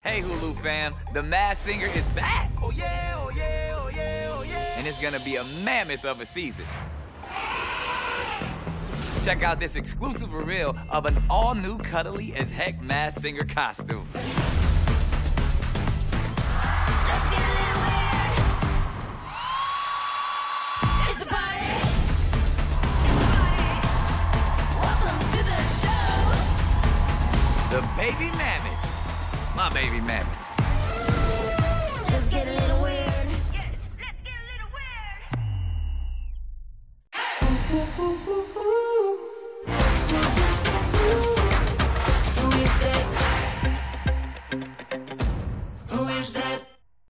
Hey Hulu fam, the Masked Singer is back! Oh yeah, oh yeah, oh yeah, oh yeah! And it's gonna be a mammoth of a season. Check out this exclusive reveal of an all-new cuddly as heck Masked Singer costume. Let's get a little weird. It's a party. Welcome to the show. The Baby Mammoth. My Baby Mammoth. Let's get a little weird. Let's get a little weird.